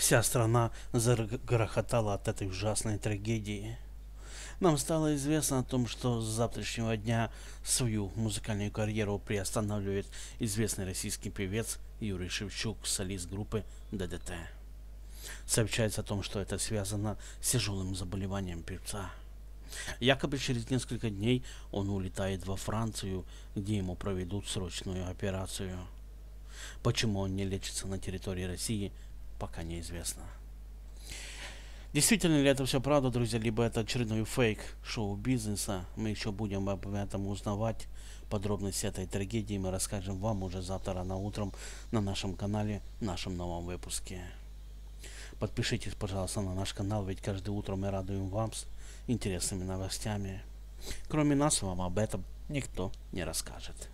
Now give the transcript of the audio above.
Вся страна загрохотала от этой ужасной трагедии. Нам стало известно о том, что с завтрашнего дня свою музыкальную карьеру приостанавливает известный российский певец Юрий Шевчук, солист группы ДДТ. Сообщается о том, что это связано с тяжелым заболеванием певца. Якобы через несколько дней он улетает во Францию, где ему проведут срочную операцию. Почему он не лечится на территории России, пока неизвестно. Действительно ли это все правда, друзья, либо это очередной фейк шоу-бизнеса? Мы еще будем об этом узнавать. Подробности этой трагедии мы расскажем вам уже завтра рано утром на нашем канале, в нашем новом выпуске. Подпишитесь, пожалуйста, на наш канал, ведь каждое утро мы радуем вам с интересными новостями. Кроме нас, вам об этом никто не расскажет.